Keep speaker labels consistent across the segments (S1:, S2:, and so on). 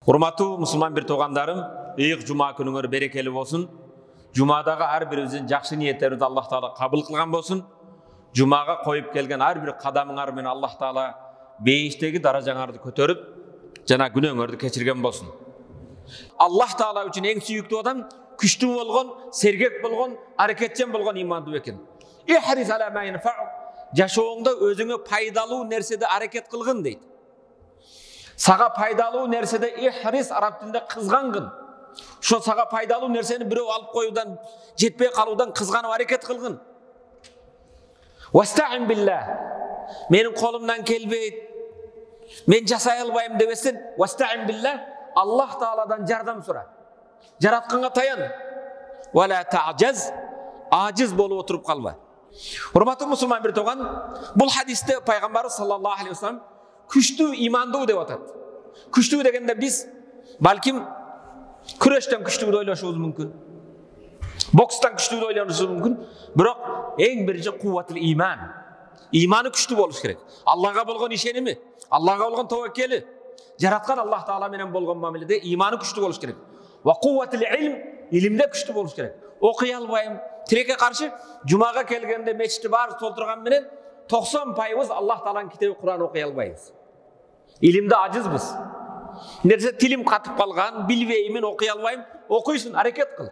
S1: Урматтуу мусулман бир туугандарым, ыйык жума күнүңөр берекелүү болсун. Жумадагы ар бирибиздин жакшы ниеттерибизди Аллах Таала кабыл кылган болсун. Жумага коюп келген ар бир кадамыңар менен Аллах Таала бейиштеги даражаңарды көтөрүп, жана күнөөңөрдү кечирген болсун. Аллах Таала үчүн эң сүйүктүү адам күчтүү болгон, сергек болгон, аракетчен болгон имандуу экен. Ихрис ала ма янфау. Жашооңдо өзүңө пайдалуу нерседе аракет кылгын дейт. Сага пайдалуу нерседе ихрис араб тилинде кызгангын. Ошо сага пайдалуу нерсени бирөө алып коюудан, жетпей калуудан кызганып аракет кылгын. Вастаин биллах. Менин колумдан келбейт, мен жасай албайм дебесин, вастаин биллах, Аллах Тааладан жардам сура. Жаратканга таян. Вала та'жаз, ажиз болуп отуруп калба. Урматтуу мусулман бир тууган, бул хадисте пайгамбарыбыз саллаллаху алейхи ва саллям күчтүү имандуу деп атат. Күчтүү дегенде биз балким күрөштөн күчтүү ойлошубуз мүмкүн. Бокстан күчтүү ойлошубуз мүмкүн. Бирок эң биринчи кувватыл иман. Иманы күчтүү болуш керек. Аллага болгон ишеними, Аллага болгон таваккели, жараткан Аллах Таала менен болгон мамиледе иманы күчтүү болуш керек. Ва кувватыл илм, илимде күчтүү болуш керек. Окуй албайм, тилекке каршы жумага келгенде мечитти баары толтурган менен 90% Аллах Тааланын китеби Кур'ан окуй албайбыз. Илимде ажызбыз. Нерсе тилим катып калган, билбеймин, окуй албайм, окуйсун, аракет кыл.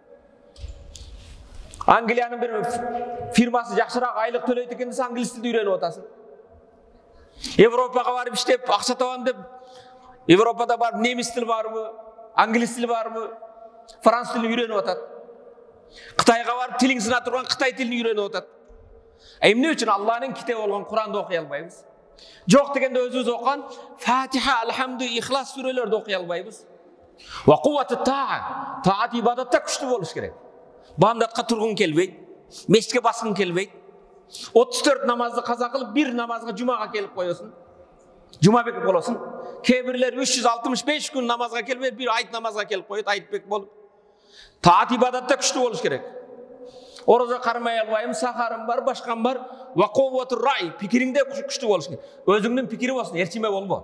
S1: Англиянын бир фирмасы жакшыраак айлык төлөйт экен десе, англис тилди үйрөнүп атасың. Европага барып иштеп, акча табам деп, Европада барып немис тили барбы, англис тили барбы, француз тилин үйрөнүп атат. Кытайга барып тилиң сына турган Кытай тилин үйрөнүп атат. Эмне үчүн Аллахнын китеби болгон Куранды окуй албайбыз? Жок дегенде өзүбүз окуган Фатиха, Алхамду, Ихлас сүрөлөрдү окуй албайбыз. Ва куввату таа, таат ибадатта күчтүү болуш керек. Бамдатка тургун келбейт, мешитке баскың келбейт. 34 намазды каза кылып, бир намазга жумага келип коесуң. Жумабек болосуң. Кээ бирлер 365 күн намазга келбей, бир айт намазга келип коет, айтбек болуп. Таат ибадатта күчтүү болуш керек. Ороза кармай албайм, сахарым бар, башкам бар. Ва куввату рай, пикириңде күчтүү болуш керек. Өзүңдүн пикири болсун, эрчиме болбо.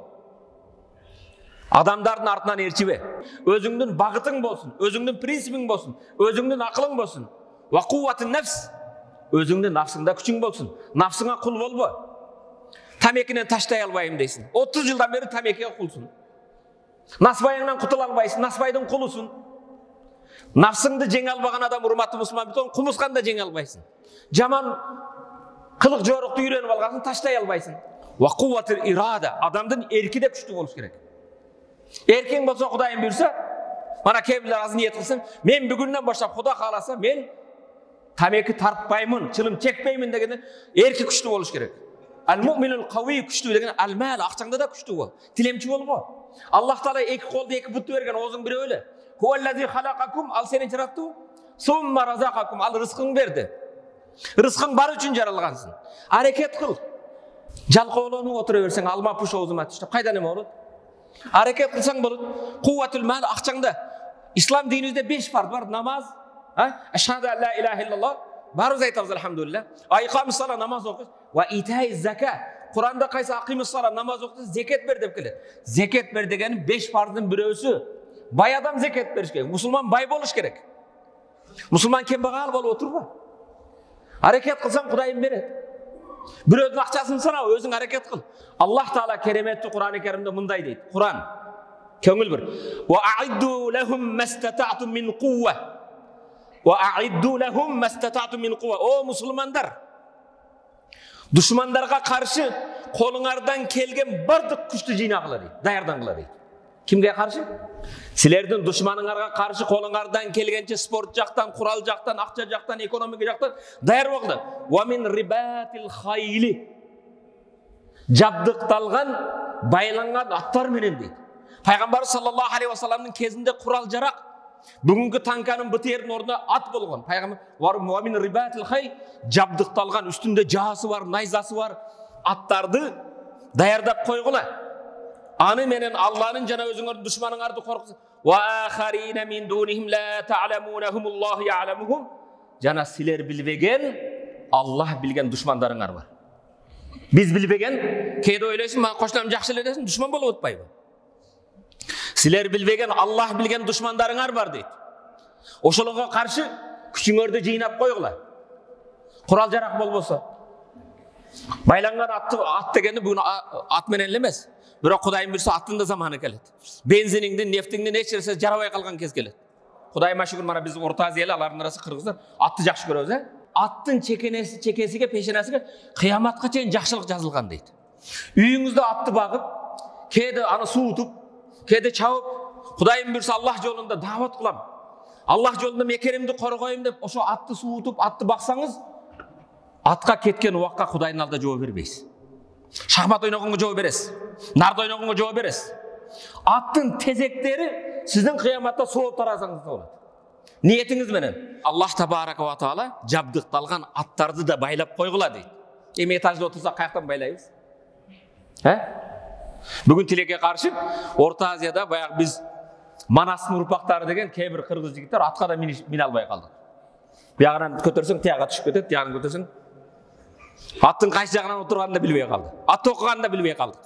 S1: Адамдардын артынан эрчибе. Өзүңдүн багытың болсун, өзүңдүн принципиң болсун, өзүңдүн акылың болсун. Ва куввату нафс, өзүңдүн нафсыңда күчүң болсун. Нафсыңа кул болбо. Тамекинен таштай албайм дейсиң. 30 жылдан бери тамекиге кулсуң. Насбайыңдан кутула албайсың, насбайдын кулусуң. Нафсыңды жеңе албаган адам, урматтуу мусулман битон, кумусканда жеңе албайсың. Жаман кылык жорукту үйрөнүп алгансың, таштай албайсың. Ва кувватул ирада, адамдын эрки де күчтүү болуш керек. Эркең болсо Кудайым буйрса, мана кээ-бирлер аз ниет кылсын, мен бүгүннөн баштап Кудай кааласа, мен тамеки тартпаймын, чылым чекпеймин дегенде эрки күчтүү болуш керек. Ал-муъминул кави күчтүү деген ал-мал, акчаңда да күчтүү бол. Тилемчи болбо. Аллах Таала эки колду эки бутты берген, оозуң бирөө эле. Хуаллази халакакум, ал сени жараттı. Сумма разакакум, ал рызкың берди. Рызкың бар үчүн жаралгансың. Аракет кыл. Жалкоолонуп отура берсең, алма пуш оозума түштүп, кайда неме болот? Аракет кылсаң болот. Кувватул мал, акчаңда. Ислам динибизде 5 фарз бар, намаз, ашхаду ан ла илаха иллаллах, барыбыз айтабыз алхамдулилlah. Айкамус сала, намаз окуйсуз. Ва итаи зака. Куранда кайсы акимус сала, намаз окуйсуз, зекет бер деп келет. Зекет бер деген 5 фарздын бирөөсү. Бай адам зекет бериш керек. Мусулман бай болуш керек. Мусулман кембагал болуп отурбу? Аракет кылсаң Кудайым берет. Бирөөдүн акчасын санап, өзүң аракет кыл. Аллах Таала кереметтүү Кур'ан-ы Керимде мындай дейт. Кур'ан көңүл бир. Ва аидду лахум мастатa'tum min quwwa. Ва аидду лахум мастатa'tum min quwwa. О мусулмандар, душмандарга каршы колуңардан келген бардык күчтү жыйнагыла дейт. Даярдангыла дейт. Кимге каршы? Силердин душманыңарга каршы колуңардан келгенче спорт жактан, курал жактан, акча жактан, экономика жактан даяр болгула. Ва мин рибатил хайли. Жабдыкталган, байланган аттар менен дейт. Пайгамбар саллаллаху алейхи ва салламдын кезинде курал жарак, бүгүнкү танканын бытырдын ордуна ат болгон. Пайгамбар ва мин рибатил хайли, жабдыкталган, үстүндө жаасы бар, найзасы бар аттарды даярдап койгула. Аны менен Аллахнын жана өзүңөрдүн душманыңарды коркутуңар. Ва ахарина мин дунихим ла та'ламунахум Аллаху я'ламуhum. Жана силер билбеген, Аллах билген душмандарыңар бар. Биз билбеген, кээде ойлойсуң, мага кошунам жакшы эле десин, душман болуп атпайбы? Силер билбеген, Аллах билген душмандарыңар бар дейді. Ошолорго каршы күчүңөрдү жыйнап койгула. Курал жарак болбосо. Байланган ат дегенди бүгүн ат менен эле эмес. Бирок Кудайым буйрса аттын да заманы келет. Бензиниңдин, нефтиңдин эч нерсе жарабай калган кез келет. Кудайыма шүгүр, мана биз Орто Азия эле, алардын арасы кыргыздар, атты жакшы көрөбүз, Аттын чекесиге, пешенесиге кыяматка чейин жакшылык жазылган дейт. Үйүңүздө атты багып, кээде аны суутуп, кээде чабып, Кудайым буйрса Аллах жолунда даават кылам. Аллах жолунда мекеримди коргойм деп, ошо атты суутуп, атты баксаңыз, атка кеткен убакка Кудайдын алдында жооп бербейсиз. Шахмат ойногонго жооп бересиз. Нард ойногонго жооп бересиз. Аттын тезектери сиздин кыяматта сооп таразаңызда болот. Ниетиңиз менен Аллах табарака ва таала жабдыкталган аттарды да байлап койгула дейт. Эми этажда отурсак каяктан байлайбыз? Бүгүн тилекке каршы Орто Азияда баягы биз Манастын урпактары деген кээ бир кыргыз жигиттер атка да мине албай калды. Биягынан көтөрсөң тияга түшүп кетет, тиягынан көтөрсөң аттын кайсы жагынан отурганын да билбей калды. Ат окуганын да билбей калдык.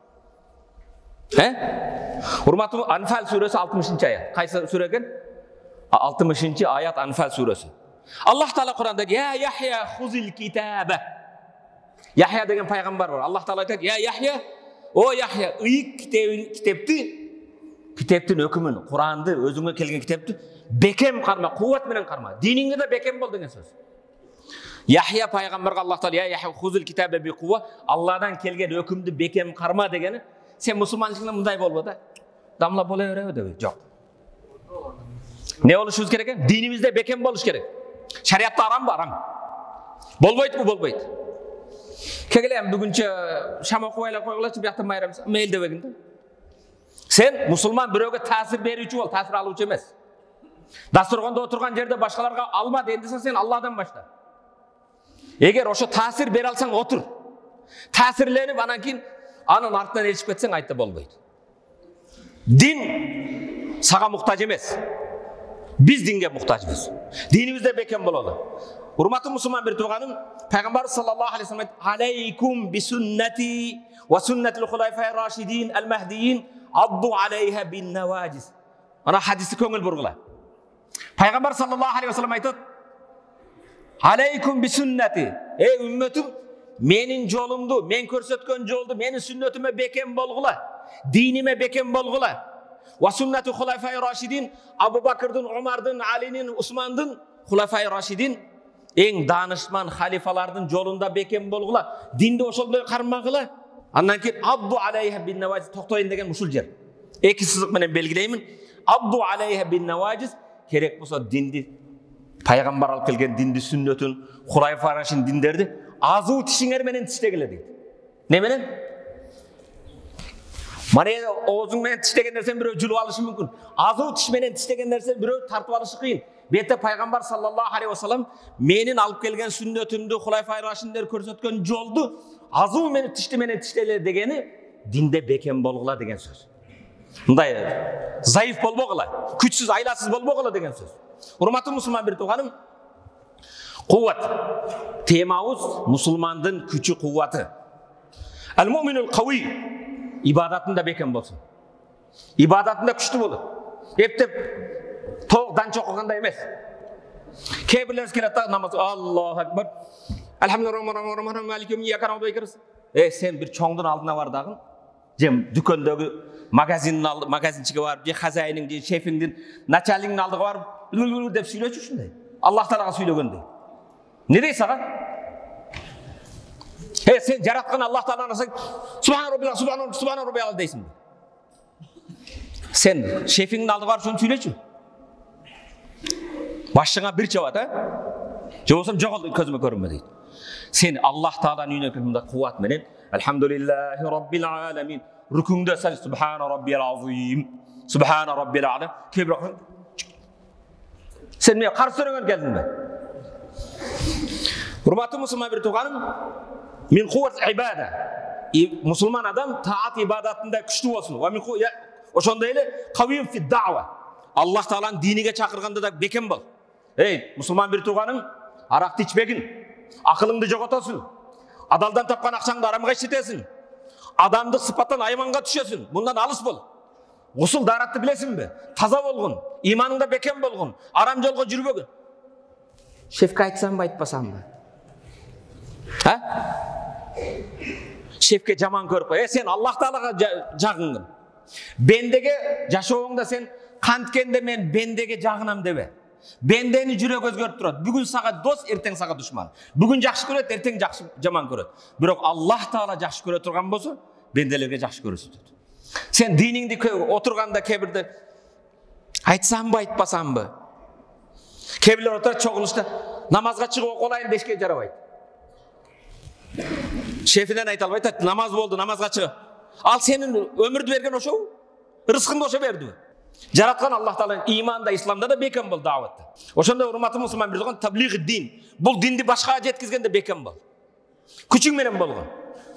S1: Урматтуу, Анфал сүрөсү 60-чы аят. Кайсы сүрө экен? 60-чы аят Анфал сүрөсү. Аллах Таала Куранда "Я Яхья хузил китаба". Яхья деген пайгамбар бар. Аллах Таала айтат: "Я Яхья, о Яхья, ыйык китептин өкүмүн, Куранды, өзүңө келген китепти бекем карма, кубат менен карма. Диниңде де бекем бол" деген сөз. Яхья пайгамбарга Аллах Таала "Я Яхья хузил китаба би кува", Алладан келген өкүмдү бекем карма дегени, сен мусулманчылыкта мындай болбо да. Дамла боло береби деп. Жок. Не болушубуз керек экен? Динибизде бекем болуш керек. Шариатта арамбы? Арам. Болбойт бу, болбойт. Кегелем бүгүнчө шам окуп айлап койгулачы, биякта майрамыз мейлдебегин да. Сен мусулман бирөөгө таасир берүүчү бол, таасир алуучу эмес. Дастурганда отурган жерде башкаларга алма дендисе, сен Алладан башла. Эгер ошо таасир бере алсаң отур. Таасирленип анан кийин анын артынан элчип кетсең айтты болбойт. Дин сага муктаж эмес. Биз динге муктажбыз. Динибизде бекем бололу. Урматтуу мусулман бир тууганым, пайгамбар саллаллаху алейхи вассалам "Алейкум би суннати ва суннатил хулайфаи рашидин ал-махдиин адду алейха бин наважис". Ана хадисти көңүл бургула. Пайгамбар саллаллаху алейхи вассалам айтат: "Алейкум би суннати". Эй үммөтүм, менин жолумду, мен көрсөткөн жолду, менин сүннөтүмө бекем болгула. Диниме бекем болгула. Ва суннату хулайфаи рашидин, Абу Бакрдын, Умардын, Алинин, Усмандын хулайфаи рашидин, эң данышман халифалардын жолунда бекем болгула. Динди ошондой кармагыла. Андан кийин абду алейха бин наважис, токтоюн деген ушул жер. Эки сызык менен белгилеймин. Абду алейха бин наважис, керек болсо динди, пайгамбар алып келген динди, сүннөтүн, хулайфа рашидин диндерди азуу тишиңер менен тиштегиле дейт. Не менен? Мане оозуң менен тиштеген нерсени бирөө жулуп алышы мүмкүн. Азуу тиш менен тиштеген нерсени бирөө тартып алышы кыйын. Бете пайгамбар саллаллаху алейхи вассалам менин алып келген сүннөтүмдү, хулайфа рашидиндер көрсөткөн жолду азуу менен тиштеле дегени динде бекем болгула деген сөз. Мындай заиф болбогула, күчсүз, айласыз болбогула деген сөз. Урматтуу мусулман бир тууганым, кувват. Темабыз мусулмандын күчү, кувваты. Ал-муъминул кавий. İbadetinde beken bolsun. İbadetinde күчтүү болот. Эптеп толук данча окуганда эмес. Кээ бирлерибиз келет да намаз, Аллаху акбар. Алхамдулиллахи малики йомиддин ва ияка. Сен бир чоңдун алдына бар дагы, же дүкөндөгү магазинчиге барып, же хазайниң, же шефиңдин, начальниктин алдыга барып, деп сүйлөчү ушундай. Аллах Таалага сүйлөгөндөй. Не дейт сага? Sen жараткан Аллах Тааланы алсаң, Субхан Раббил дейсиң. Сен шефиңдин алдыга барып шуну сүйлөчү. Башыңа бир чабат, же болсом жок көзүмө көрүнбө дейт. Сен Аллах Тааланын үйүнө киргенде кубат менен Алхамдулиллахи Раббил аламин. Рукуңда сен Субхан Раббил азим, Субхан Раббил ала. Кебир сен мен каршы сөйлөгөн келдиңби? Урматтуу мусулман бир тууганым, min kuvvet ibada. Musulman adam taat ibadetinde güçlü olsun. Oşonda ele kaviyim fi da'va. Allah Taala'nın dinige çakırganda da beken bol. Ey musulman bir tuğanım, arakты içpegin. Akılыңды jogotosun. Adaldan tapkan akçаңды aramga işletesin. Adamдык sıfattan aymanга düşesin. Bundan alыс bol. Гусул даратты билесиңби? Таза болгон, иманыңда бекем болгон, арам жолго жүрбөгөн. Шефке айтсамбы, айтпасамбы? Шефке жаман көрүп кой. Сен Аллах Таалага жагыңгын. Бендеге жашооңда сен канткенде мен бендеге жагынам дебе. Бендени жүрөк өзгөрүп турат. Бүгүн сага дос, эртең сага душман. Бүгүн жакшы көрөт, эртең жаман көрөт. Бирок Аллах Таала жакшы көрө турган болсо, бенделерге жакшы көрөсүт. Сен диниңди отурганда кебирде айтсамбы, айтпасамбы? Кебирлер отурат чогулушта намазга чыгып окулайын дешке жарабайт. Шефинен айта албайт, намаз болду, намазга чыгып. Ал сенин өмүрдү берген ошо, рызкыңды ошо берди. Жараткан Аллах Таала иманда, исламда да бекем бол даватта. Ошондо урматтуу мусулман бир болгон таблигы дин. Бул динди башкага жеткизгенде бекем бол. Күчүң менен болгон.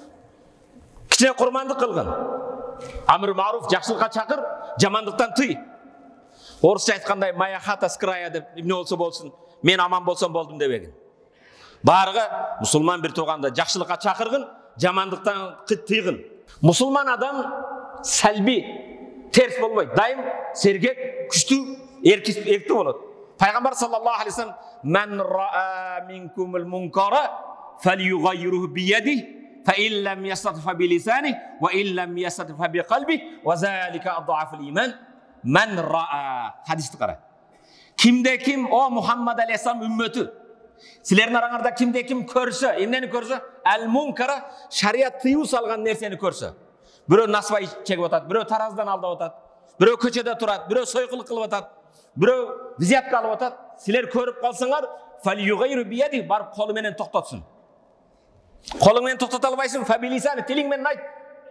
S1: Кичине курмандык кылгын. Амр маруф, жакшылыкка чакыр, жамандыктан тый. Орусча айткандай моя хата с края деп эмне болсо болсун, мен аман болсом болдум дебегин. Барыга мусулман бир турганда жакшылыкка чакыргын, жамандыктан тыйгын. Мусулман адам салби, терс болбойт. Дайым сергек, күчтүү, эркиктүү болот. Пайгамбар саллаллаху алейхи вассалам: "Мен раа минкумул мункара фалюгайриhu бияди, فإن لم يستطع فبلسانه وإن لم يستطع فبقلبه وذلك أضعف الإيمان." Men ra'a. Hadisті қара. Kimde kim o Muhammed Aleyhisselam ümmeti. Silerin arаңарда kimde kim көрсө, emneni көрсө? Al-munkara, şariat tıyıu salgan nerseni көрсө. Biri nasvay çekip atat, biri tarazdan aldап atat, biri köçede turat, biri soykılık kılıp atat, biri viziyatka alıp atat. Siler көріп қалсаңар, falyugayru biyadi, barıp kolu menen toxtatsın. Kolun menen toxtata albaysın, fabilisani, tiling menen ayt.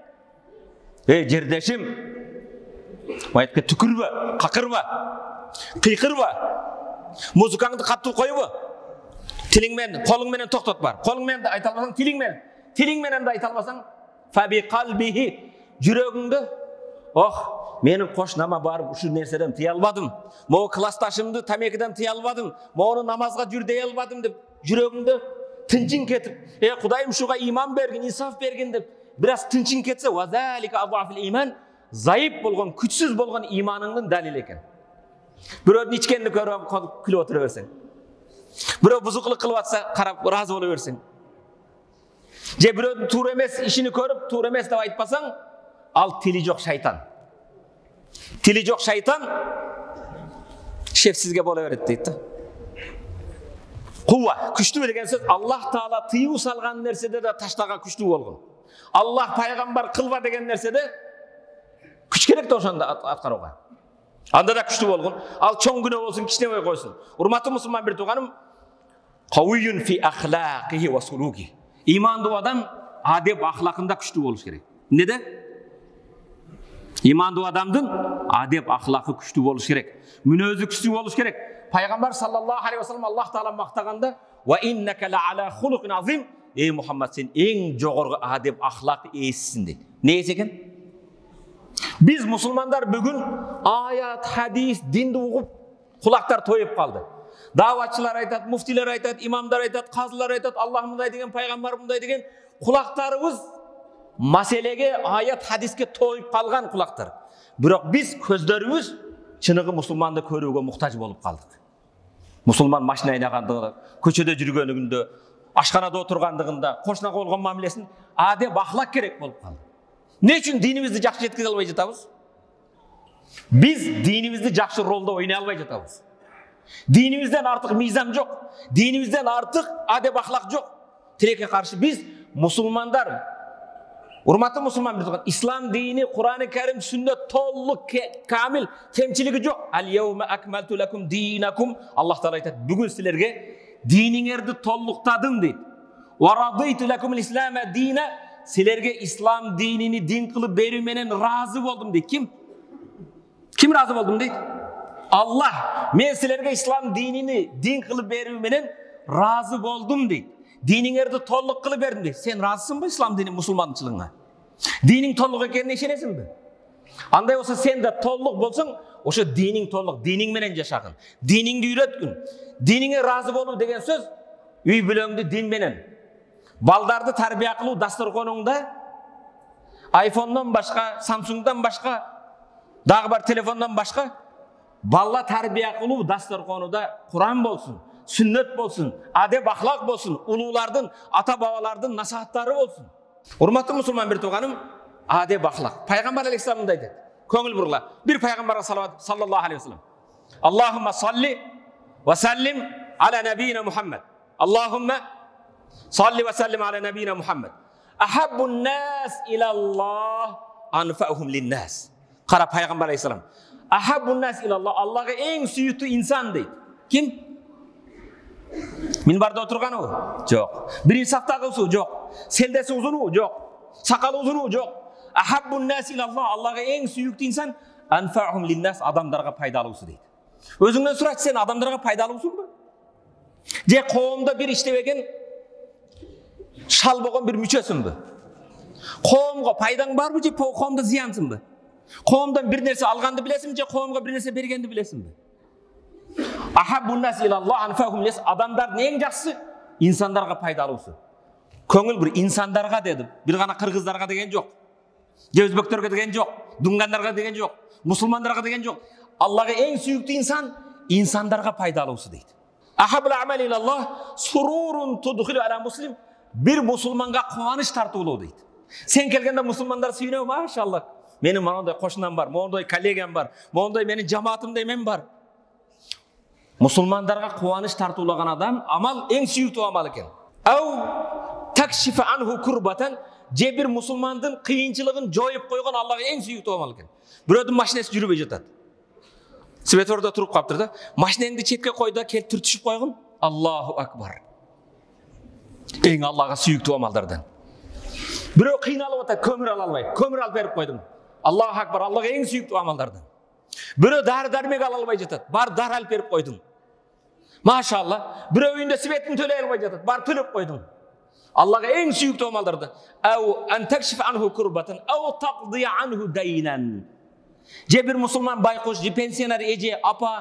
S1: Жердешим, Ayetke tükürbe, kakırba, kıykırba, muzikаңды kaptıl koyubu, tilingmen, kolungmenen toxtat bar. Kolungmenen de aytalmasan tilingmenen de aytalmasan, fabi kalbihi, жүрөгүңдү, menin koşnama barıp şu nerseden tıya albadım, mo klastaşımdı tamekiden tıya albadım, mo onu namazga jürdey albadım dep, жүрөгүңdү tınçın ketip, Kudayım şuga iman bergin, insaf bergin dep, biraz tınçın ketse, wa zalika adafil iman, zayıf bolgon, küçsüz bolgon imanыңдын dalili eken. Bирөөнүн ичкенди көрүп күлүп отура берсең. Бирөө бузукулук кылып атса, карап разы боло берсең. Же бирөөнүн туура эмес ишини көрүп, туура эмес деп айтпасаң, ал тили жок шайтан. Тили жок шайтан шефсизге боло берет дейт да. Кува, күчтүү деген сөз Аллах Таала тыюу салган нерседе да таштага күчтүү болгон. Аллах пайгамбар кылба деген нерседе күч керек да ошондо аткарууга. Анда да күчтүү болгон. Ал чоң күнөө болсун, кичинебей койсун. Урматтуу мусулман бир тууганым, кавиюн фи ахлaqиhi ва сулуки. Имандуу адам адеп ахлакында күчтүү болуш керек. Эмнеде? Имандуу адамдын адеп ахлакы күчтүү болуш керек. Мүнөзү күчтүү болуш керек. Пайгамбар саллаллаху алейхи ва саллям Аллах Таала мактаганда: "Ва иннака ла ала хулуқин азим." Ey Muhammed, sen en жогорку адеп ахлак ээсисиң дейт. Ne eкен? Biz musulmanlar bugün ayat, hadis, dindi uğup kulaklar toyup kaldı. Davatçılar aytat, muftiler aytat, imamlar aytat, kazılar aytat, Allah mınday degen, paygambar mınday degen. Kulaklarımız meselege, ayat, hadiske toyup kalgan kulaklar. Bırak biz közlerimiz çınıgı musulmandı körüge muhtaç bolup kaldık. Musulman maşina aynagandığında, köçede жүргөнүгүндө, aşkanada oturgandığında, koşuna kolgan mamilesин adep ahlak gerek bolup kaldı. Ne için dinimizni жақсы жеткизе албай жатабыз? Biz dinimizni жақсы rolda oynay албай жатабыз. Dinimizden artık mizan yok. Dinimizden artık adep ahlak yok. Tirekке karşı biz musulmanlar, urmatlı musulman bir tugan, İslam dini, Kur'an-ı Kerim, sünnet tolluk, kamil, temçiligi yok. Al yevme akmeltu lekum dinakum. Allah Teala aytat, bugün sizlerge diniňerdi tolluktadım deydi. Wa raditu lekumul islame dine. Silerge İslam dinini din kılıp bermenen razı oldum deydi. Kim? Kim razı oldum deydi? Allah. Men silerge İslam dinini din kılıp bermenen razı oldum deydi. Diniňerdi tolluk kılıp berdim deydi. Sen razısın mı İslam dini musulmançılığına? Diniň tolluk ekenine işenesin mi? Anday olsa sen de tolluk bolsaň, oşo diniň tolluk, diniň menen yaşagın. Diniňdi üretkün. Diniňe razı bolup degen söz, üy bülöňdü din menen. Baldardı tarbiya kılуу dasturkonуңда iPhone'dan başka, Samsung'dan başka Дағы бар телефондан башқа балла тәрбие қылу дастарханында Құран болсын, сүннет болсын, адеп ахлақ болсын, ұлылардың, ата бабалардың насихаттары болсын. Урматты мұсылман бір туғаным, адеп ахлақ. Пайғамбар алейхиссалам мындай деді. Көңіл бұрла. Bir пайғамбарға салауат саллаллаху алейхи вассалам. Аллахумма салли ва саллим аля набийина Мухаммад. Аллахумма салли ва саллим аля набийина Мухаммад. Ахаббун нас илаллах анфаухум линнас. Қара пайғамбар алейхиссалам. Ахаббун нас илаллах, Аллаға ең сүйікті инсан дейді. Кім? Минбарда отырған о? Жоқ. Бірінші сафтағы ұсы? Жоқ. Селдесі ұзын о? Жоқ. Сақалы ұзын о? Жоқ. Ахаббун нас илаллах, Аллаға ең сүйікті инсан анфаухум линнас, адамдарға пайдалысы дейді. Өзіңнен сұрайды, сен адамдарға пайдалысың ба? Же қоғамда бір іштебеген шал болған бір мүшесің бе? Қоғамға пайдаң бар бе, же қоғамда зиянсың бе? Қоғамдан бір нәрсе алғанды білесің, же қоғамға бір нәрсе бергенді білесің бе? Ахаббун нас илаллах анфаухум линнас, адамдардың ең жақсы инсандарға пайдалысы. Көңіл бір инсандарға деді, бір ғана қырғыздарға деген жоқ, же өзбектерге деген жоқ, дүнгандарға деген жоқ, мұсылмандарға деген жоқ. Аллаға ең сүйікті инсан инсандарға пайдалысы дейді. Ахаббул амали илаллах сурурун tudkhilu ala muslim, bir мұсылманға қуаныш тартулау дейді. Сен келгенде мұсылмандар сүйінеу, машаллах. Менің мынандай қошынам бар, мынандай коллегам бар, мынандай менің жамаатымдай мен бар. Мұсылмандарға қуаныш тартулаған адам амал ең сүйікті амал екен. Ау такшифа анху курбатан, же бір мұсылмандың қиыншылығын жойып қойған Аллаға ең сүйікті амал екен. Біреудің машинасы жүрбей жатады. Светофорда тұрып қалыптыр да, машинаңды шетке қойды, келіп түртішіп қойғын. Аллаху акбар. Ең Аллаға сүйікті амалдардан. Біреу қиналып отыр, көмір ала алмай, көмір алып беріп қойдым. Аллаху акбар, Аллаға ең сүйікті амалдардан. Біреу дәрі-дәрмек ала алмай жатады, бар дәрі алып беріп қойдым. Машалла. Біреу үйінде светін төлей алмай жатады, бар төлеп қойдым. Аллаға ең сүйікті амалдардан. Ау ан такшиф анху курбатан, ау тақди анху дайнан. Же бір мұсылман байқош, же пенсионер еже, апа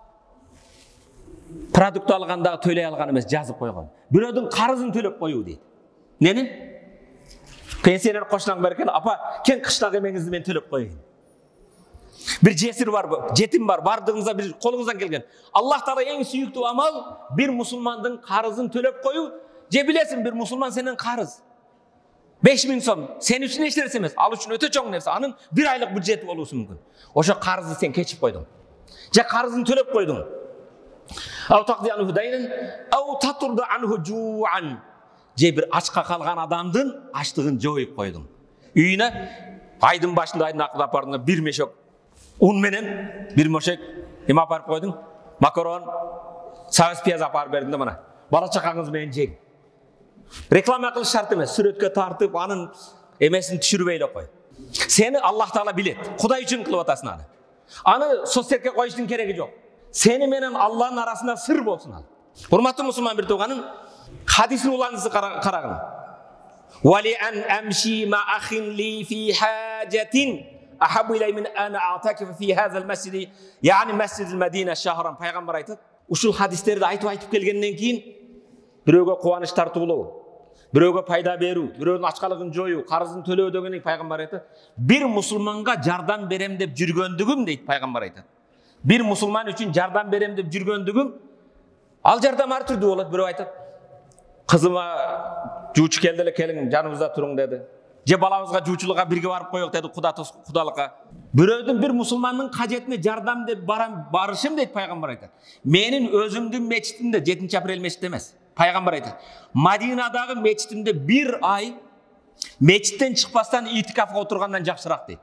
S1: продукт алғандағы төлей алған емес, жазып қойған. Біреудің қарызын төлеп қою дейді. Нені? Пенсионер қошынан берген, апа, кен қыштақ емеңізді мен төлеп қойын. Bir cesir var, жетім бар, бардығыңызда бір қолыңыздан келген. Аллах Тағала ең сүйікті амал бір мұсылмандың қарызын төлеп қою. Же білесің, бір мұсылман сенен қарыз 5000 сом, сен үшін еш нәрсе емес, ал үшін өте чоң нәрсе, анын бір айлық бюджеті болуы мүмкін. Ошо қарызды сен кешіп қойдың. Же қарызын төлеп қойдың. Ау тақди анху дайнан, ау татурда анху жуан. Же бір ашқа қалған адамдың аштығын жойып қойдың. Үйіне айдың башында, айдың ақылы апарында бір мешок un менен bir мошек ем апарып қойдың, макарон, сағыз пияз апарып бердің да мына. Бала чақаңыз менен жең. Реклама қылыш шарт емес, суретке тартып, анын емесін түшірбейлі қой. Сені Аллах Тағала біледі. Құдай үшін қылып атасың аны. Аны соцсетке қойыштың керегі жоқ. Сені менен Аллахның арасында сыр болсын ал. Құрметті мұсылман бір туғаным, хадисін улаңызды қарағын. Вали ан амши ма ахин ли фи хажатин ахабу илай мин ана атакиф фи хазал масжиди, яғни масжидил Мәдина шахран. Пайғамбар айтады. Ушул хадистерді айтып келгеннен кейін біреуге қуаныш тартулау, біреуге пайда беру, біреудің ашқалығын жою, қарызын төлеу дегеннен пайғамбар айтады. Bir мұсылманға жардам берем деп жүргендігім дейді пайғамбар айтады. Bir мұсылман үшін жардам берем деп жүргендігім, ал жардам әр түрде болады. Біреу айтады, қызыма жуучу келді, келің жанымызда тұрың деді. Же баламызға жуучулыққа бірге барып қойық деді, құдалыққа. Біреудің бір мұсылманның қажетіне жардам деп барышым дейді пайғамбар айтады. Менің өзімдің мечітімде, 7 апрель мечіті емес. Пайғамбар айтады. Мадинадағы мечітімде бір ай мечіттен шықпастан итикафқа отырғаннан жақсырақ дейді.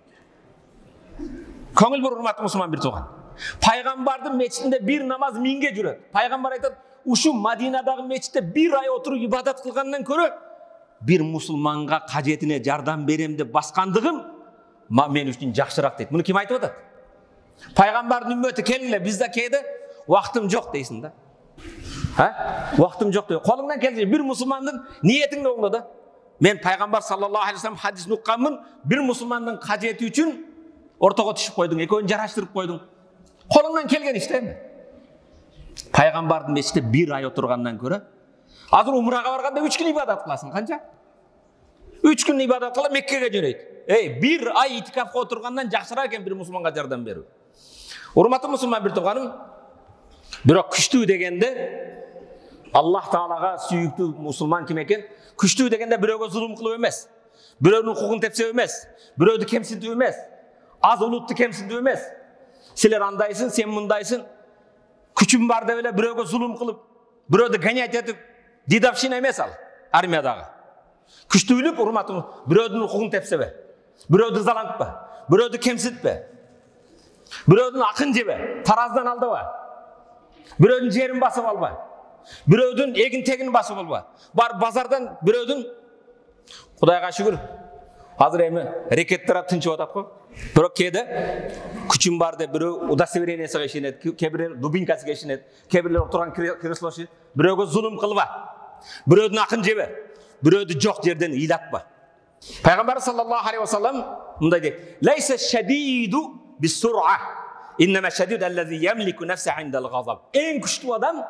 S1: Көңіл бір құрметті мұсылман бір туған. Пайғамбардың мечітінде бір намаз 1000-ге жүреді. Пайғамбар айтады, ушу Мадинадағы мечітте бір ай отыру ибадат қылғаннан көрі, bir мұсылманға қажетіне жардам берем деп басқандығым мен үшін жақсырақ дейді. Мұны кім айтып отады? Пайғамбардың үмметі келіңлер, бізде кейде уақытым жоқ дейсің да. Уақытым жоқ дейді. Қолыңнан келсе, бір мұсылманның ниетің оңды да. Мен пайғамбар саллаллаху алейхи вассалам хадисін оққанмын, бір мұсылманның қажеті үшін ортаға түсіп қойдың, екеуін жараштырып қойдың. Қолыңнан келген істе. Пайғамбардың мешітте бір ай отырғаннан көрі, азыр умраға барғанда 3 күн ибадат қыласың, қанша? 3 күн ибадат кылып Меккеге жөнөйт. Bir ay itикафка отургандан жакшыраак экен бир мусулманга жардам берүү. Урматтуу мусулман бир тууганым, бирок күчтүү дегенде Аллах Таалага сүйүктүү мусулман ким экен? Күчтүү дегенде бирөөгө зулум кылып эмес, бирөөнүн укугун тепсеп эмес, бирөөдү кемсинтип эмес, аз улутту кемсинтип эмес. Силер андайсың, сен мындайсың. Күчүм бар деп эле бирөөгө зулум кылып, бирөөдү гонять этип, дидавшина эмес ал армиядагы. Күчтүүлүк урматтуу, бирөөдүн укугун тепсебе, бирөөдү ызалантпа, бирөөдү кемсинтпе, бирөөдүн акын жебе, тараздан алдaba, бирөөдүн жерин басып алба, бирөөдүн эгин тегин басып алба. Бар базардан бирөөдүн, Кудайга шүгүр, азыр эми рекеттер тынчып атат го. Бирок кээде күчүм бар деп бирөө удостоверениясына ишенет, кээ бирөө дубинкасына ишенет, кээ бирлер отурган креслосы, бирөөгө зулум кылба, бирөөдүн акын жебе, бирөөдү жок жерден ыйлатпа. Пайгамбар саллаллаху алейхи вассалам мындай дейт: "Лайса шадиду бис-сур'a, иннама шадиду аллази ямлику нафса индал газаб." Эң күчтүү адам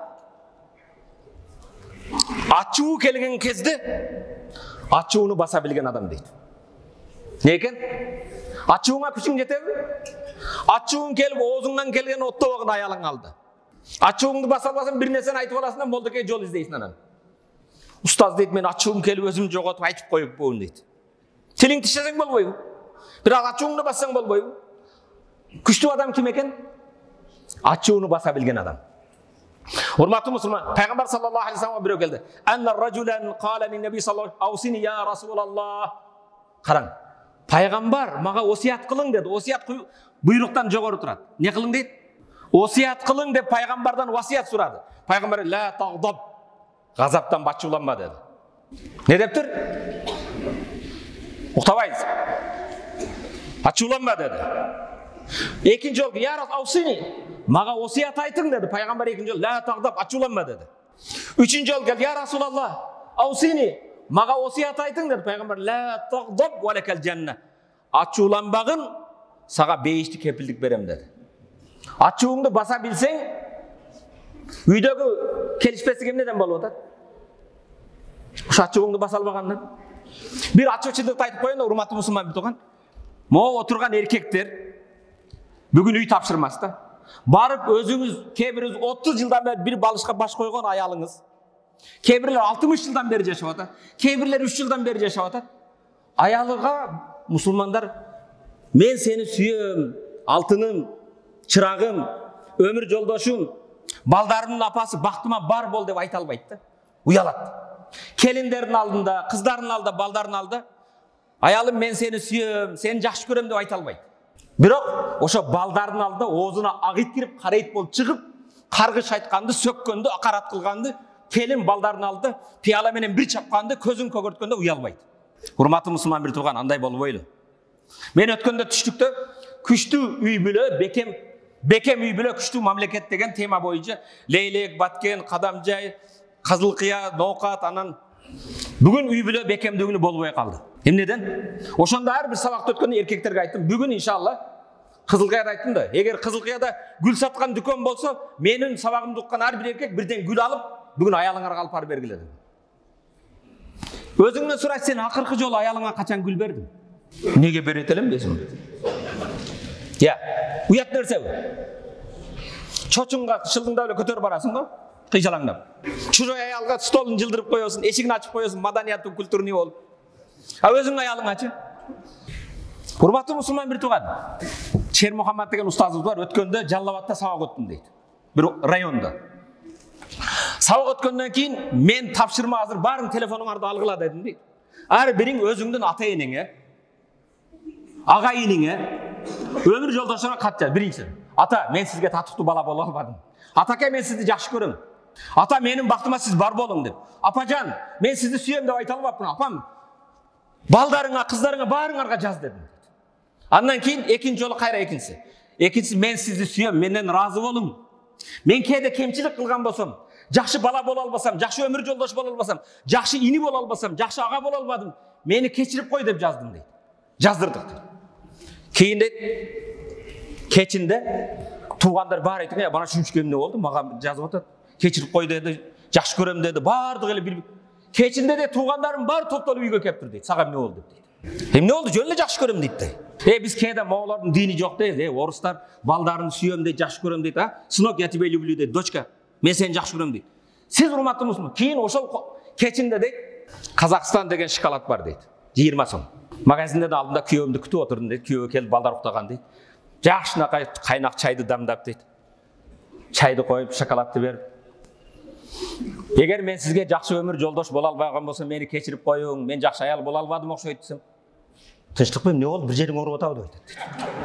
S1: ачуу келген кезде ачууну баса билген адам дейт. Не экен? Ачууңа күчүң жетеби? Ачууң келип оозуңдан келген оттобогун аялың алды. Ачууңду баса албасаң бир нерсени айтып аласың, болду экен жол издейсиң анан. Устаз дейт, мен ачууң келип өзүм жоготуп айтып коюп болун дейт. Тилиң тишесең болбойбу? Бирок ачууңду бассаң болбойбу? Күчтүү адам ким экен? Ачууну баса билген адам. Урматтуу мусулман, пайгамбар саллаллаху алейхи вассаламга бирөө келди. Анна ражулан кала лин наби саллаллаху аусини я расулаллах. Караң. Пайгамбар мага осият кылың dedi. Осият буйруктан жогору турат. Не кылың дейт? Осият кылың деп пайгамбардан васият сурады. Пайгамбар ла тагдаб. Газаптан бачууланма dedi. Не дептир? Уктабайсыз. Ачууланма dedi. Экинчи жолу я рас аусини. Мага осият айтың dedi. Пайгамбар экинчи жолу ла тагдаб, ачууланма dedi. Үчүнчү жолу келди я расулаллах аусини. Мага осият айтың dedi. Пайгамбар ла тагдаб ва лакал жанна. Ачууланбагын сага бейишти кепилдик берем dedi. Ачууңду баса билсең, үйдөгү келишпестик эмнеден болуп атат? Ушу ачууңду баса албагандан. Бир ачуучулукту айтып коеюн да, урматтуу мусулман бир тууган. Могу отурган эркектер бүгүн үй тапшырмас да. Барып өзүңүз кээ бирибиз 30 жылдан бери бир балышка баш койгон аялыңыз. Кээ бирлер 60 жылдан бери жашап атат. Кээ бирлер 3 жылдан бери жашап атат. Аялыга мусулмандар мен сени сүйөм, алтыным, чырагым, өмүр жолдошум, балдарымдын апасы, бактыма бар бол деп айта албайт да. Уялат. Келиндердин алдында, кыздардын алдында, балдардын алдында аялым мен сени сүйөм, сени жакшы көрөм деп айта албайт. Бирок ошо балдардын алдында оозуна агыт кирип, карайт болуп чыгып, каргыш айтканды, сөккөндү, акарат кылганды, келин балдардын алдында пияла менен бир чапканды, көзүн көгөрткөндө уялбайт. Урматтуу мусулман бир тууган, андай болбойлу. Мен өткөндө түштүктө күчтүү үй бүлө, бекем үй бүлө, күчтүү мамлекет деген тема боюнча Лейлек, Баткен, Кадамжай, Казылкыя, Ноокат, анан бүгүн үй бүлө бекемдүүлүгү болбой калды. Эмнеден? Ошондо ар бир сабакта өткөндө эркектерге айттым, бүгүн иншалла Кызылкыяда айттым да, эгер Кызылкыяда гүл саткан дүкөн болсо, менин сабагымды уккан ар бир эркек бирден гүл алып, бүгүн аялыңарга алып барып бергиле дедим. Өзүңдөн сурайт, сен акыркы жолу аялыңа качан гүл бердиң? Неге берет элем дейсиң? Я, уят нерсеби? Чочуңга шылдыңдап эле көтөрүп барасың го, кыйжалаңдап. Чужой аялга столун жылдырып коесуң, эшигин ачып коесуң, маданияттуу, культурный болуп. А өзүң аялыңачы? Урматтуу мусулман бир тууган. Шер Мухаммад деген устазыбыз бар, өткөндө Жалал Абадта сабак өттүм дейт. Бир районда. Сабак өткөндөн кийин мен тапшырма азыр барын телефонуңарды алгыла дедим дейт. Ар бириң өзүңдүн ата энеңе, агайыныңа, өмүр жолдошуңа кат жаз. Биринчи, ата, мен сизге татыктуу бала боло албадым. Атаке, мен сизди жакшы көрөм. Ата, менин бактыма сиз бар болуң деп. Апажан, мен сизди сүйөм деп айта албапмын. Апам, балдарыңа, кыздарыңа баарыңарга жаз дедим. Андан кийин экинчи жолу кайра экинчиси. Экинчиси, мен сизди сүйөм, менден разы болуң. Мен кээде кемчилик кылган болсом, жакшы бала боло албасам, жакшы өмүр жолдош боло албасам, жакшы ини боло албасам, жакшы ага боло албадым, мени кечирип кой деп жаздым дейт. Жаздырдык дейт. Кийин дейт, кечинде туугандар бар айтты, бана шүнчүкө эмне болду, мага жазып атат. Кечирип кой деди, жакшы көрөм деди, баардыгы эле бир Кечинде де туугандарым бар топтолуп үйгө келиптир дейт. Сага эмне болду дейт. Эмне болду? Жөн эле жакшы көрөм дейт. Биз кээде моңолордун дини жок дейт. Орустар балдарын сүйөм дейт, жакшы көрөм дейт. Сынок, я тебя люблю дейт. Дочка, мен сени жакшы көрөм дейт. Сиз урматтуу мусулман, кийин ошол кечинде дейт, Казакстан деген шоколад бар дейт. 20 сом. Магазинден алдында күйөөмдү күтүп отурдум дейт. Күйөө келип балдар уктаган дейт. Жакшынакай кайнак чайды дамдап дейт. Чайды коюп, шоколадты берип. Эгер мен сизге жакшы өмүр жолдош боло албаган болсом, мени кечирип коюң, мен жакшы аял боло албадым окшойт десем. Тынчтык эмне болду? Бир жериң ооруп атабы дейт.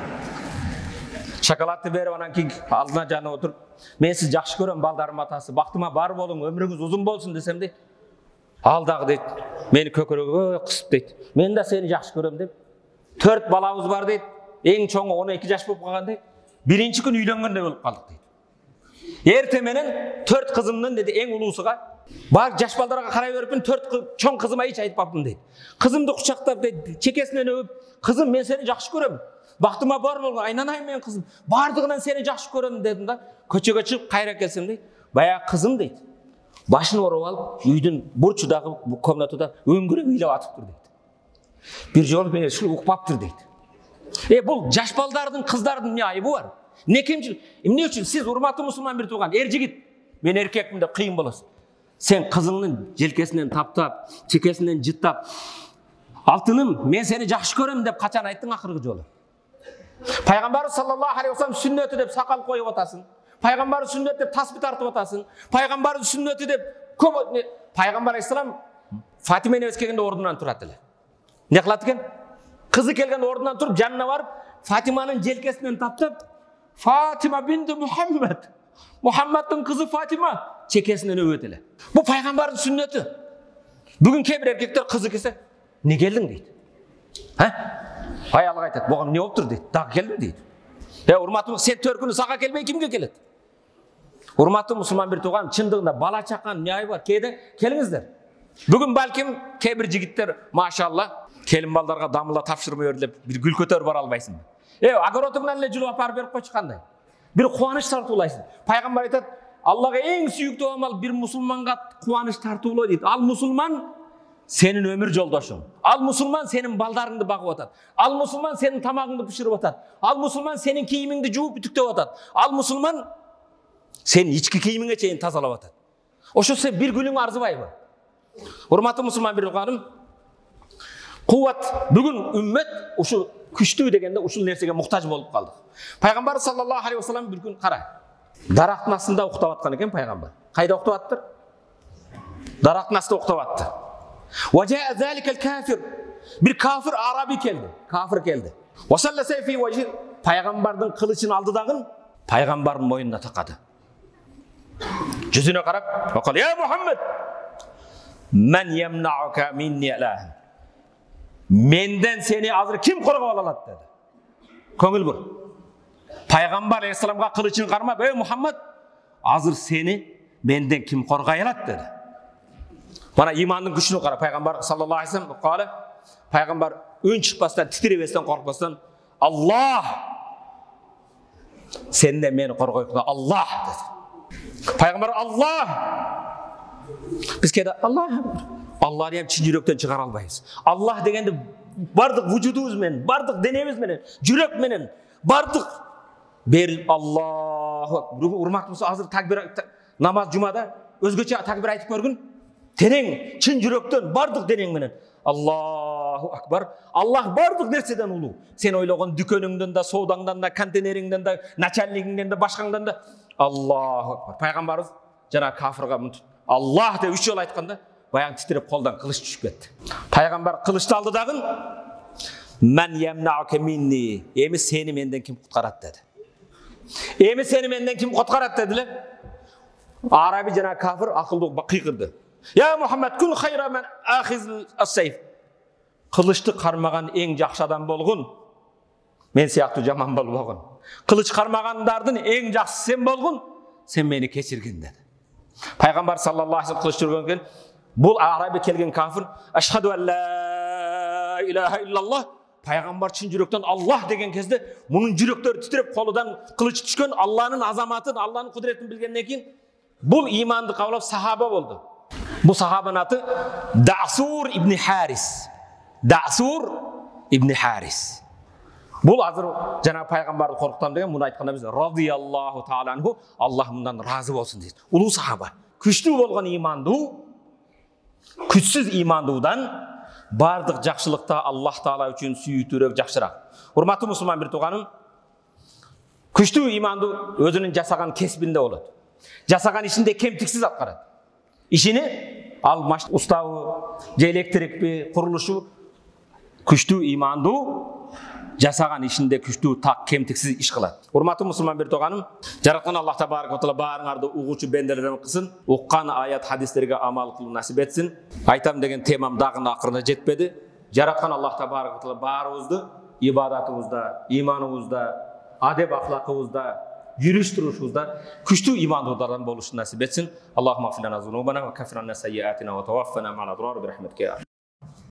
S1: Шоколадты берип, анан кийин алдына жанып отуруп, мен сизди жакшы көрөм, балдарым атасы, бактыма бар болуң, өмүрүңүз узун болсун десем дейт. Ал дагы дейт, мени көкөрөгө кысып дейт. Мен да сени жакшы көрөм деп. 4 балабыз бар дейт. Эң чоңу 12 жаш болуп калган дейт. Биринчи күн үйлөнгөндөй болуп калдык дейт. Эрте менен 4 кызымдын деди эң улуусуга бар жаш балдарга карай берипмин, 4 чоң кызыма эч айтпапмын дейт. Кызымды кучактап дейт, чекесинен өбүп, кызым мен сени жакшы көрөм. Бактыма бар болгон, айнанайым мен кызым. Бардыгынан сени жакшы көрөм дедим да. Көчөгө чыгып кайра келсем дейт. Бая кызым дейт. Башын ороп алып, үйдүн бурчудагы комнатада өңгүрөп ыйлап атыптыр дейт. Бир жолу мен ушул укпаптыр дейт. Бул жаш балдардын, кыздардын эмне айыбы бар? Эмне үчүн сиз урматтуу мусулман бир тууган, жигит, мен эркекмин деп кыйын болосуң. Сен кызыңдын желкесинен таптап, чекесинен жыттап, алтыным, мен сени жакшы көрөм деп качан айттың акыркы жолу? Пайгамбарыбыз саллаллаху алейхи вассалам сүннөтү деп сакал коюп атасың. Пайгамбарыбыз сүннөт деп таспih тартып атасың. Пайгамбарыбыз сүннөтү деп Пайгамбар алейхиссалам Фатима энебиз келгенде ордунан турат эле. Не кылат экен? Кызы келген ордунан туруп, жанына барып, Фатиманын желкесинен таптап, Фатима бинти Мухаммад. Мухаммадтын кызы Фатима чекесинен өбөт эле. Бул пайгамбардын сүннөтү. Бүгүн кээ бир эркектер кызы келсе, "Не келдиң?" дейт. Аялга айтат, "Буга эмне болуптур?" дейт. "Дагы келдим" дейт. Урматтуу, сен төркүнү сага келбей кимге келет? Урматтуу мусулман бир тууган, чындыгында бала чакан эмне айыбы бар? Кээде келиңиздер. Бүгүн балким кээ бир жигиттер, машалла, келин балдарга дамыла тапшырмай бер деп бир гүл көтөрүп бара албайсыңбы? Огородуңдан эле жулуп апарып берип койчу кандай? Бир кубаныч тартуулайсың. Пайгамбар айтат, Аллага эң сүйүктүү амал бир мусулманга кубаныч тартуулоо дейт. Ал мусулман сенин өмүр жолдошуң. Ал мусулман сенин балдарыңды багып атат. Ал мусулман сенин тамагыңды бышырып атат. Ал мусулман сенин кийимиңди жууп бүтүктөп атат. Ал мусулман сенин ички кийимиңе чейин тазалап атат. Ошо сен бир гүлүң арзыбайбы? Урматтуу мусулман бир уганым, кубат бүгүн үммет ушу күчтүү дегенде ушул нерсеге муктаж болуп калдык. Пайгамбар саллаллаху алейхи вассалам бир күн кара. Дарактын астында уктап аткан экен пайгамбар. Кайда уктап аттыр? Дарактын астында уктап атты. Важа заликал кафир. Бир кафир араби келди. Кафир келди. Васалла сайфи важи. Пайгамбардын кылычын алды дагы пайгамбардын моюнуна такады. Жүзүнө карап, "Окал, я Мухаммад, мен ямнаука минни алах." Менден сени азыр ким коргоп алат dedi. Көңүл бур. Пайгамбар алейхиссаламга кылычын кармап, "Ey Мухаммад, азыр сени менден ким коргой алат?" dedi. Бана имандын күчүнө кара. Пайгамбар саллаллаху алейхи вассалам калды. Пайгамбар үн чыкпастан, титиребестен, коркпастан, "Аллах сенден мени коргойт, Аллах" dedi. Пайгамбар Аллах. Биз кеде Аллах дем чын жүрөктөн чыгара албайбыз. Аллах дегенде бардык вujudубуз менен, бардык денебиз менен, жүрөк менен, бардык берилип Аллаху. Урматтуу азыр такбир намаз жумада өзгөчө такбир айтып көргүн. Терең, чын жүрөктөн, бардык денең менен Аллаху акбар. Аллах бардык нерседен улуу. Сен ойлогон дүкөнүңдөн да, соодаңдан да, контейнериңден да, начальнигиңден да, башкаңдан да Аллаху акбар. Пайгамбарыбыз жана кафирга Аллах деп 3 жолу айтканда, баян титиреп колдан кылыч түшүп кетти. Пайгамбар кылычты алды дагы, "Мен ямнаука минни." Эми сени менден ким куткарат dedi. Эми сени менден ким куткарат dedi эле. Араби жана кафир акылдуу кыйкырды. "Я Мухаммад, кун хайра мен ахиз ас-сайф." Кылычты кармаган эң жакшы адам болгун. Мен сыяктуу жаман болбогун. Кылыч кармагандардын эң жакшысы сен болгун. Сен мени кечиргин dedi. Пайгамбар саллаллаху алейхи вассалам кылыч жүргөн бул араби келген кафир, "Ашхаду ан ла илаха иллаллах." Пайгамбар чын жүрөктөн Аллах деген кезде мунун жүрөктөрү титиреп, колудан кылыч түшкөн, Алланын азаматын, Алланын кудретин билгенден кийин бул иманды кабыл алып сахаба болду. Бұл сахабаның аты Дасур ибн Харис. Дасур ибн Харис. Бұл азыр жаңа пайғамбарды қорқытамын деген мұны айтқанда біз радиаллаху таала анху, Аллах мұндан разы болсын дейді. Ұлы сахаба. Күшті болған иманды, күшсіз имандыдан бардық жақсылықта Аллах таала үшін сүйітірек жақсырақ. Құрметті мұсылман бір туғаным, күшті иманды өзінің жасаған кесбінде болады. Жасаған ішінде кемтіксіз атқарады. Ішіне ал машина ұстауы, же электрик пе, құрылышы күшті иманды жасаған ішінде күшті так кемтіксіз іш қылады. Құрметті мұсылман бір туғаным, жаратқан Аллах табарак ва тағала барыңарды ұғушы бенделерін қылсын, оққан аят хадистерге амал қылу насип етсін. Айтам деген темам дағын ақырына жетпеді. Жаратқан Аллах табарак ва тағала барымызды ибадатымызда, иманымызда, адеп ақлақымызда, жүріс тұрышымызда күшті имандылардан болушы насип етсін. Аллахумма ғфир лана зунубана ва каффир анна сайyi'аtina ва таваффана мa'ал абрар bi rahmatika.